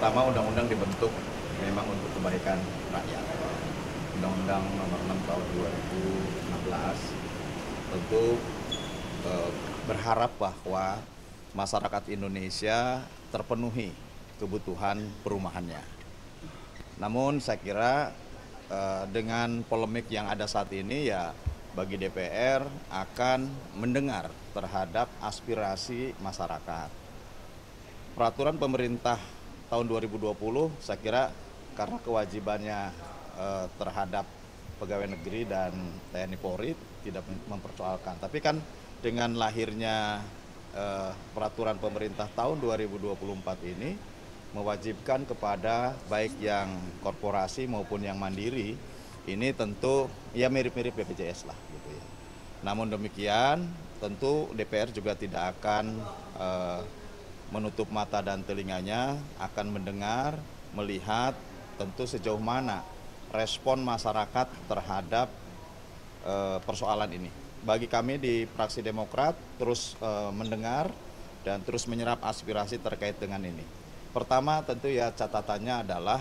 Pertama, undang-undang dibentuk memang untuk kebaikan rakyat. Undang-Undang Nomor 6 Tahun 2016 tentu berharap bahwa masyarakat Indonesia terpenuhi kebutuhan perumahannya. Namun saya kira dengan polemik yang ada saat ini, ya bagi DPR akan mendengar terhadap aspirasi masyarakat. Peraturan pemerintah tahun 2020 saya kira karena kewajibannya terhadap pegawai negeri dan TNI Polri tidak mempersoalkan. Tapi kan dengan lahirnya peraturan pemerintah tahun 2024 ini mewajibkan kepada baik yang korporasi maupun yang mandiri, ini tentu ya mirip-mirip BPJS lah gitu ya. Namun demikian tentu DPR juga tidak akan menutup mata dan telinganya, akan mendengar, melihat tentu sejauh mana respon masyarakat terhadap persoalan ini. Bagi kami di fraksi Demokrat terus mendengar dan terus menyerap aspirasi terkait dengan ini. Pertama tentu ya catatannya adalah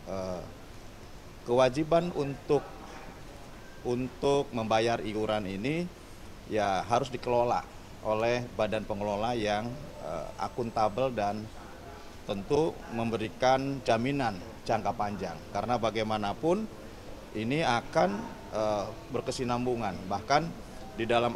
kewajiban untuk membayar iuran ini ya harus dikelola oleh badan pengelola yang akuntabel dan tentu memberikan jaminan jangka panjang. Karena bagaimanapun ini akan berkesinambungan. Bahkan di dalam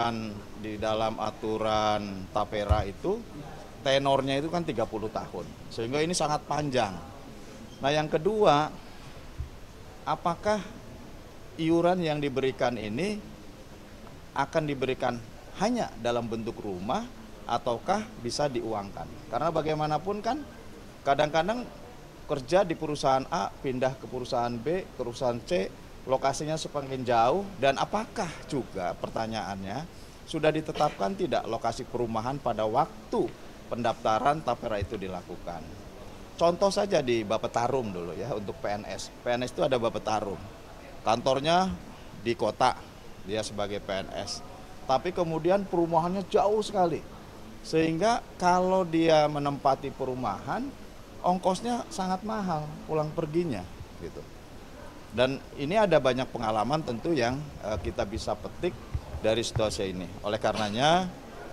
aturan Tapera itu tenornya itu kan 30 tahun. Sehingga ini sangat panjang. Nah, yang kedua, apakah iuran yang diberikan ini akan diberikan hanya dalam bentuk rumah ataukah bisa diuangkan? Karena bagaimanapun kan kadang-kadang kerja di perusahaan A, pindah ke perusahaan B, ke perusahaan C, lokasinya semakin jauh, dan apakah juga pertanyaannya sudah ditetapkan tidak lokasi perumahan pada waktu pendaftaran Tapera itu dilakukan? Contoh saja di Bapetarum dulu ya untuk PNS. PNS itu ada Bapetarum. Kantornya di kota, dia sebagai PNS. Tapi kemudian perumahannya jauh sekali. Sehingga kalau dia menempati perumahan, ongkosnya sangat mahal pulang perginya gitu. Dan ini ada banyak pengalaman tentu yang kita bisa petik dari situasi ini. Oleh karenanya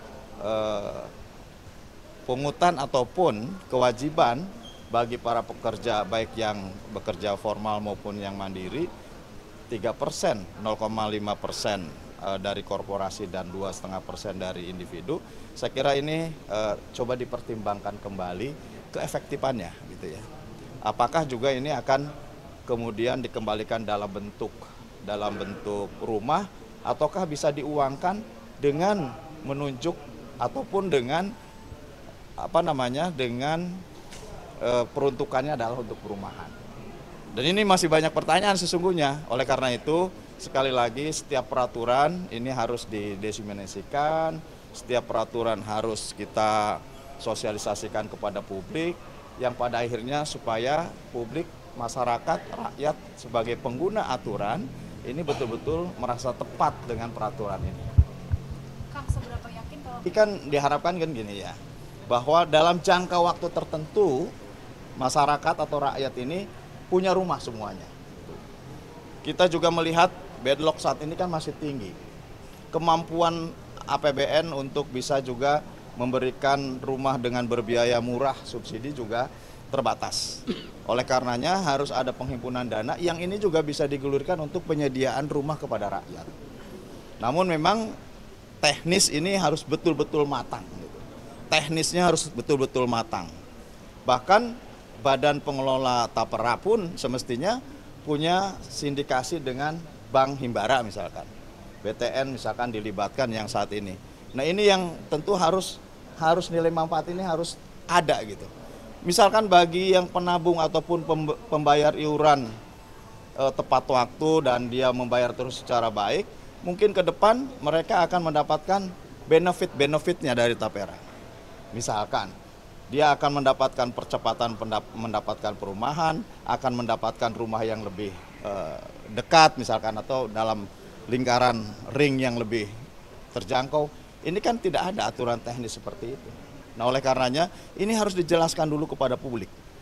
pungutan ataupun kewajiban bagi para pekerja baik yang bekerja formal maupun yang mandiri 3%, 0,5% dari korporasi dan 2,5% dari individu. Saya kira ini coba dipertimbangkan kembali keefektifannya gitu ya. Apakah juga ini akan kemudian dikembalikan dalam bentuk rumah ataukah bisa diuangkan dengan menunjuk ataupun dengan dengan peruntukannya adalah untuk perumahan. Dan ini masih banyak pertanyaan sesungguhnya. Oleh karena itu, sekali lagi setiap peraturan ini harus didesimasikan, setiap peraturan harus kita sosialisasikan kepada publik, yang pada akhirnya supaya publik, masyarakat, rakyat sebagai pengguna aturan ini betul-betul merasa tepat dengan peraturan ini. Kang, seberapa yakin kalau Kan diharapkan kan gini ya, bahwa dalam jangka waktu tertentu masyarakat atau rakyat ini punya rumah semuanya. Kita juga melihat deadlock saat ini kan masih tinggi. Kemampuan APBN untuk bisa juga memberikan rumah dengan berbiaya murah subsidi juga terbatas. Oleh karenanya harus ada penghimpunan dana yang ini juga bisa digulirkan untuk penyediaan rumah kepada rakyat. Namun memang teknis ini harus betul-betul matang. Teknisnya harus betul-betul matang. Bahkan badan pengelola Tapera pun semestinya punya sindikasi dengan Bank Himbara misalkan. BTN misalkan dilibatkan yang saat ini. Nah, ini yang tentu harus nilai manfaat ini harus ada gitu. Misalkan bagi yang penabung ataupun pembayar iuran tepat waktu dan dia membayar terus secara baik, mungkin ke depan mereka akan mendapatkan benefitnya dari Tapera. Misalkan dia akan mendapatkan percepatan mendapatkan perumahan, akan mendapatkan rumah yang lebih dekat misalkan atau dalam lingkaran ring yang lebih terjangkau. Ini kan tidak ada aturan teknis seperti itu. Nah, oleh karenanya ini harus dijelaskan dulu kepada publik.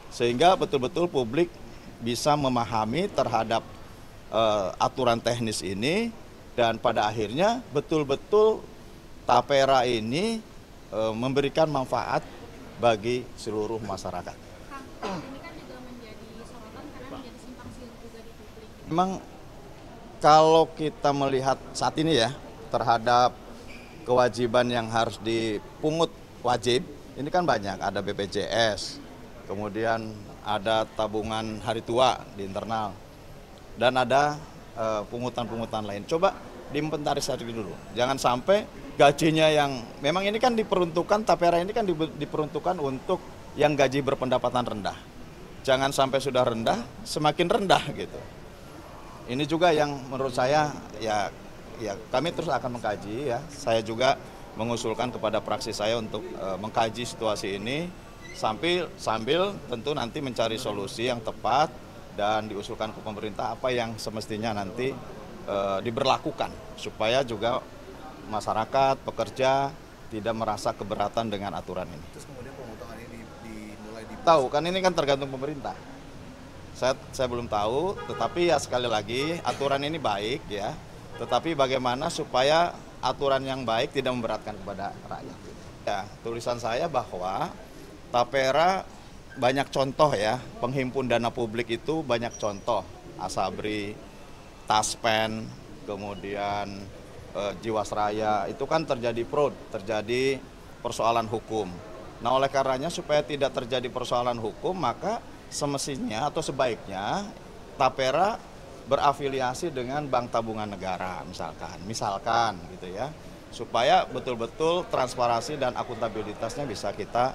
Sehingga betul-betul publik bisa memahami terhadap aturan teknis ini dan pada akhirnya betul-betul tapera ini memberikan manfaat bagi seluruh masyarakat. Kang, ini kan juga menjadi sorotan karena menjadi simpang siur juga di publik. Memang kalau kita melihat saat ini ya terhadap kewajiban yang harus dipungut wajib, ini kan banyak, ada BPJS, kemudian ada tabungan hari tua di internal, dan ada pungutan-pungutan lain. Coba diinventarisasi dulu, jangan sampai gajinya yang, memang ini kan diperuntukkan, tapera ini kan diperuntukkan untuk yang gaji berpendapatan rendah. Jangan sampai sudah rendah, semakin rendah gitu. Ini juga yang menurut saya ya kami terus akan mengkaji ya. Saya juga mengusulkan kepada praksi saya untuk mengkaji situasi ini sambil tentu nanti mencari solusi yang tepat dan diusulkan ke pemerintah apa yang semestinya nanti diberlakukan supaya juga masyarakat, pekerja tidak merasa keberatan dengan aturan ini. Terus kemudian pemotongan ini dimulai di Tahu kan ini kan tergantung pemerintah. Saya belum tahu, tetapi ya sekali lagi aturan ini baik ya. Tetapi bagaimana supaya aturan yang baik tidak memberatkan kepada rakyat. Ya, tulisan saya bahwa tapera banyak contoh ya, penghimpun dana publik itu banyak contoh. Asabri, Taspen, kemudian Jiwasraya, itu kan terjadi fraud, terjadi persoalan hukum. Nah oleh karenanya supaya tidak terjadi persoalan hukum, maka semestinya atau sebaiknya tapera berafiliasi dengan Bank Tabungan Negara misalkan gitu ya, supaya betul-betul transparansi dan akuntabilitasnya bisa kita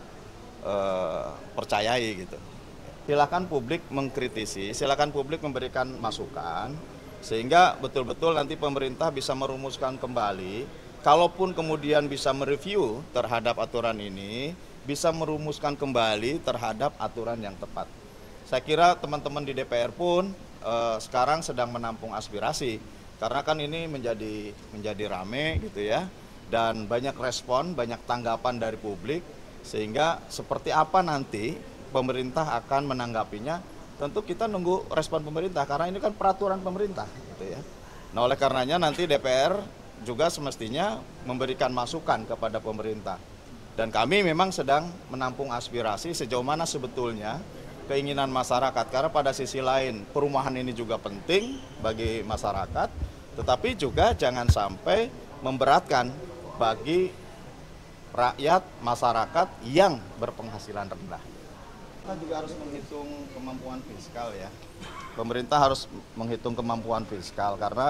percayai gitu. Silakan publik mengkritisi, silakan publik memberikan masukan sehingga betul-betul nanti pemerintah bisa merumuskan kembali, kalaupun kemudian bisa mereview terhadap aturan ini, bisa merumuskan kembali terhadap aturan yang tepat. Saya kira teman-teman di DPR pun sekarang sedang menampung aspirasi karena kan ini menjadi rame gitu ya, dan banyak respon, banyak tanggapan dari publik, sehingga seperti apa nanti pemerintah akan menanggapinya, tentu kita nunggu respon pemerintah karena ini kan peraturan pemerintah gitu ya. Nah oleh karenanya nanti DPR juga semestinya memberikan masukan kepada pemerintah, dan kami memang sedang menampung aspirasi sejauh mana sebetulnya keinginan masyarakat, karena pada sisi lain perumahan ini juga penting bagi masyarakat, tetapi juga jangan sampai memberatkan bagi rakyat masyarakat yang berpenghasilan rendah. Kita juga harus menghitung kemampuan fiskal ya. Pemerintah harus menghitung kemampuan fiskal karena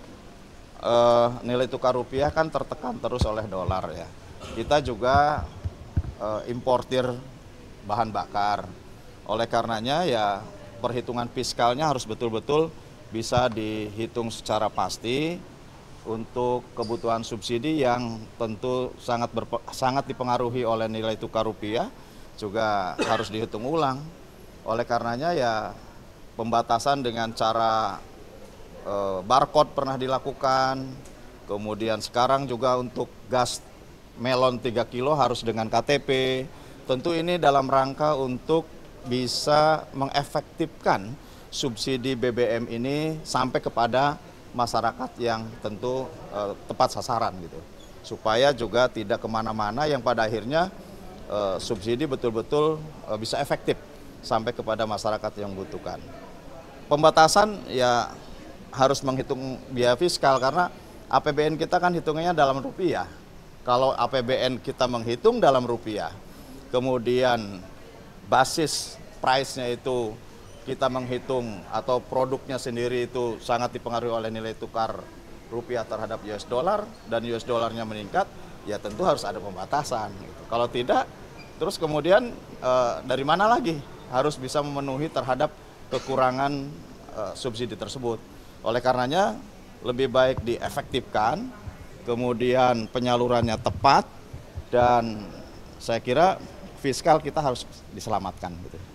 nilai tukar rupiah kan tertekan terus oleh dolar ya. Kita juga importir bahan bakar. Oleh karenanya ya perhitungan fiskalnya harus betul-betul bisa dihitung secara pasti untuk kebutuhan subsidi yang tentu sangat dipengaruhi oleh nilai tukar rupiah, juga harus dihitung ulang. Oleh karenanya ya pembatasan dengan cara barcode pernah dilakukan, kemudian sekarang juga untuk gas melon 3 kilo harus dengan KTP. Tentu ini dalam rangka untuk bisa mengefektifkan subsidi BBM ini sampai kepada masyarakat yang tentu tepat sasaran gitu, supaya juga tidak kemana-mana, yang pada akhirnya subsidi betul-betul bisa efektif sampai kepada masyarakat yang membutuhkan. Pembatasan ya harus menghitung biaya fiskal karena APBN kita kan hitungannya dalam rupiah. Kalau APBN kita menghitung dalam rupiah, kemudian basis price-nya itu kita menghitung atau produknya sendiri itu sangat dipengaruhi oleh nilai tukar rupiah terhadap US dollar dan US dollarnya meningkat, ya tentu harus ada pembatasan gitu. Kalau tidak, terus kemudian dari mana lagi harus bisa memenuhi terhadap kekurangan subsidi tersebut. Oleh karenanya lebih baik diefektifkan, kemudian penyalurannya tepat, dan saya kira fiskal kita harus diselamatkan gitu.